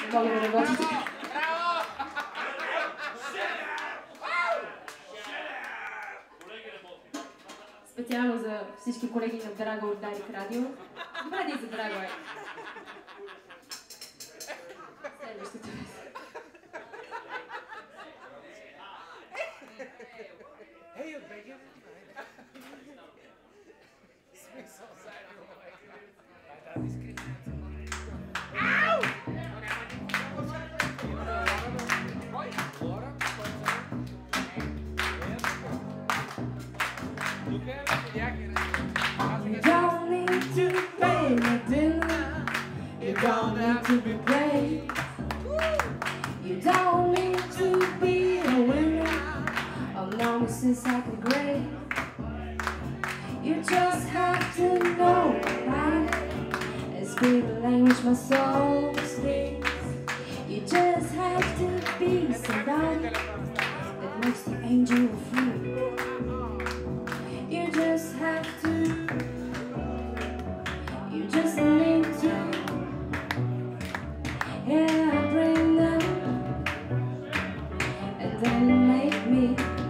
мога да работя така. Специално за всички колеги на Драго от Дарик Радио. Добре да и за Драго е. Следващата песен. Hey, you bacon? Смисъл заедно. Да, дискриминация. Ау! You don't need to pay no dinner. You don't need to be paid. You don't need to be a winner. Oh no, since I can grade. You just have to know right and speak the language my soul speaks. You just have to be somebody that makes the angel free. You just have to. You just need to. Yeah, bring them and then make me.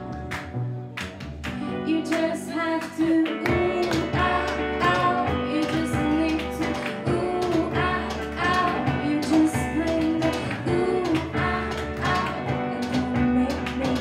You just have to. Ooh, ah, ah. You just need to. Ooh, ah, ah. You just bring them. Ooh, ah, ah. And then make me.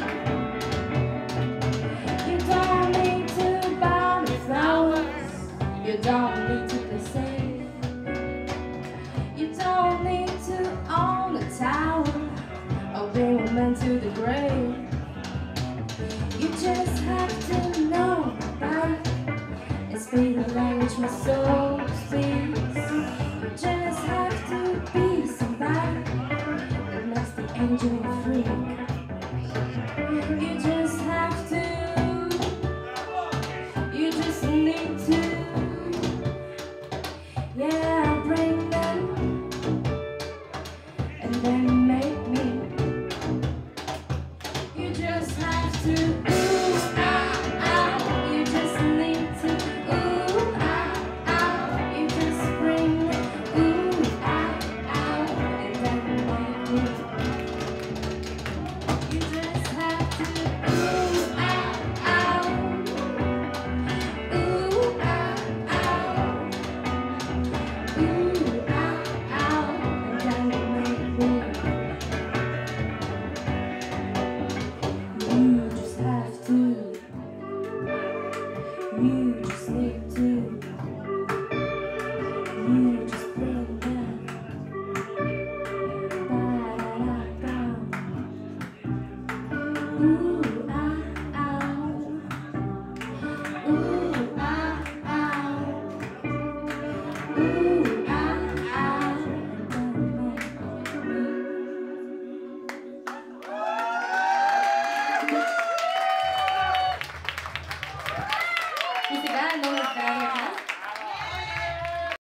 You don't need to buy me flowers. You don't need to play safe. You don't need to own a tower or bring a man to the grave. You just have to know right and speak the language my soul speaks. You just have to be somebody that makes the angel free.